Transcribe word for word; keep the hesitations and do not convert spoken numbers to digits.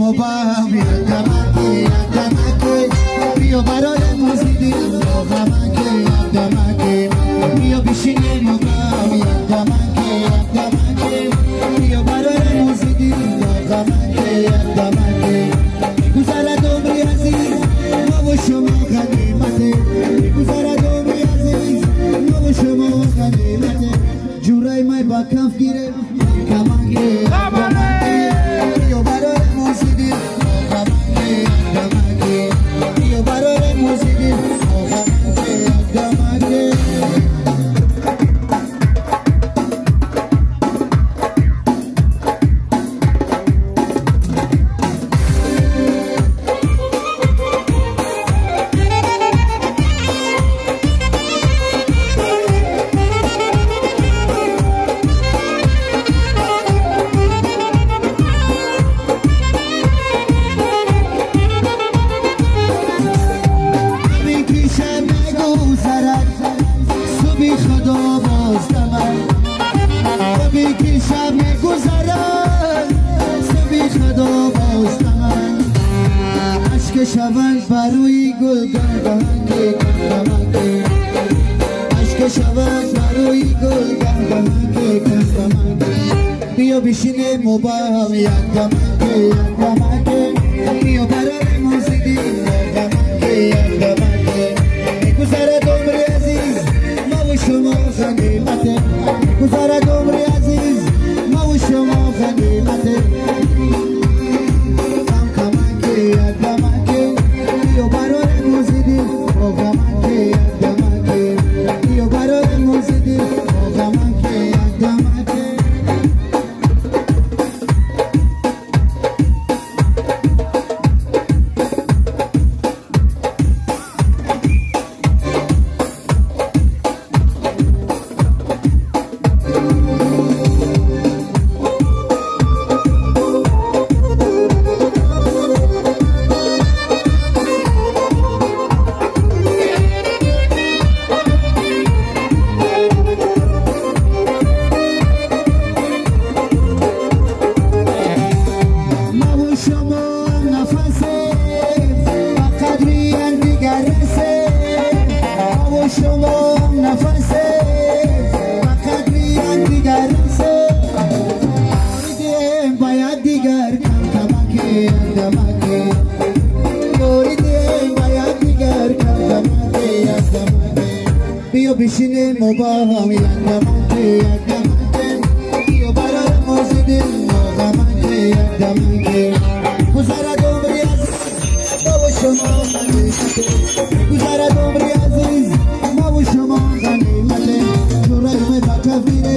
ما با هم یکدمکی یکدمکی بیا برای موزیدی یکدمکی یکدمکی بیا بشینیم ما با هم یکدمکی یکدمکی بیا برای موزیدی یکدمکی یکدمکی میگذرد عمری عزیز ما و شما غنیمته میگذرد عمری عزیز ما و شما غنیمته جورای مای با کف گیره یکدمکی یکدمکی بیا برای موزیدی یکدمکی یکدمکی بیا برای موزیدی یکدمکی یکدمکی شوند بروی گل گندمکی گندمکی عشق شوند بروی گل گندمکی گندمکی بیا بشینیم و با هم یکدمکی یکدمکی بیا برای موزیدی یکدمکی یکدمکی میگذرد عمری عزیز ما و شما غنیمته میگذرد عمری عزیز ما و شما غنیمته کم کمکی یکدمکی بیا برای موزیدی یکدمکی یکدمکی بیا برای موزیدی یکدمکی یکدمکی بیا بشینیم و با هم یکدمکی یکدمکی بیا برای موزیدی یکدمکی یکدمکی گذرد عمری عزیز ما و شما غنیمته گذرد عمری عزیز ما و شما غنیمته جورای ما با کفیره